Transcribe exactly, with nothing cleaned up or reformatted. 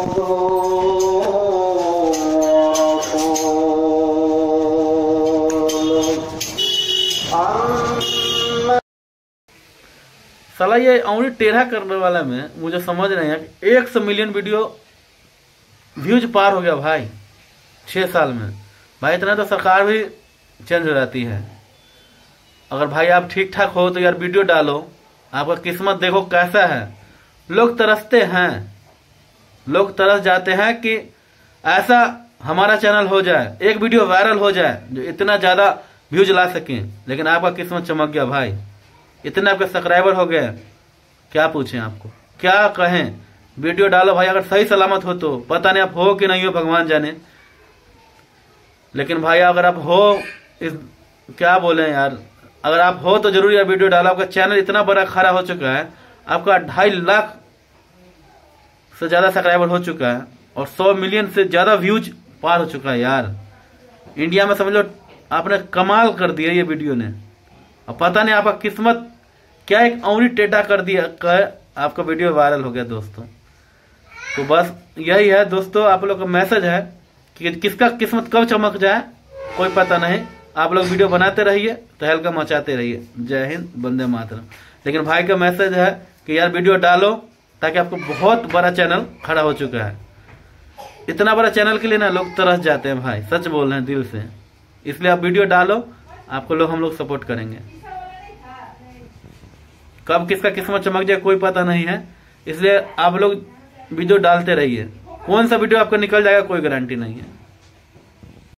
साला ये उंगली टेढ़ा करने वाला में मुझे समझ नहीं है कि एक सौ मिलियन वीडियो व्यूज पार हो गया भाई छह साल में। भाई इतना तो सरकार भी चेंज हो जाती है। अगर भाई आप ठीक ठाक हो तो यार वीडियो डालो, आपका किस्मत देखो कैसा है। लोग तरसते हैं, लोग तरस जाते हैं कि ऐसा हमारा चैनल हो जाए, एक वीडियो वायरल हो जाए जो इतना ज्यादा व्यूज ला सके। लेकिन आपका किस्मत चमक गया भाई, इतने आपके सब्सक्राइबर हो गए, क्या पूछें आपको, क्या कहें। वीडियो डालो भाई, अगर सही सलामत हो तो, पता नहीं आप हो कि नहीं हो भगवान जाने। लेकिन भाई अगर आप हो, इस क्या बोले यार, अगर आप हो तो जरूर यार वीडियो डालो। आपका चैनल इतना बड़ा खड़ा हो चुका है, आपका ढाई लाख से ज्यादा सब्सक्राइबर हो चुका है और सौ मिलियन से ज्यादा व्यूज पार हो चुका है यार। इंडिया में समझ लो आपने कमाल कर दिया ये वीडियो ने। अब पता नहीं आपका किस्मत क्या एक उंगली टेढ़ा कर दिया कर आपका वीडियो वायरल हो गया दोस्तों। तो बस यही है दोस्तों, आप लोग का मैसेज है कि किसका किस्मत कब चमक जाए कोई पता नहीं। आप लोग वीडियो बनाते रहिए, तहलका मचाते रहिए। जय हिंद, वंदे मातरम। लेकिन भाई का मैसेज है कि यार वीडियो डालो, ताकि आपको बहुत बड़ा चैनल खड़ा हो चुका है। इतना बड़ा चैनल के लिए ना लोग तरस जाते हैं भाई, सच बोल रहे हैं दिल से। इसलिए आप वीडियो डालो, आपको लोग हम लोग सपोर्ट करेंगे। कब किसका किस्मत चमक जाए कोई पता नहीं है, इसलिए आप लोग वीडियो डालते रहिए। कौन सा वीडियो आपका निकल जाएगा कोई गारंटी नहीं है।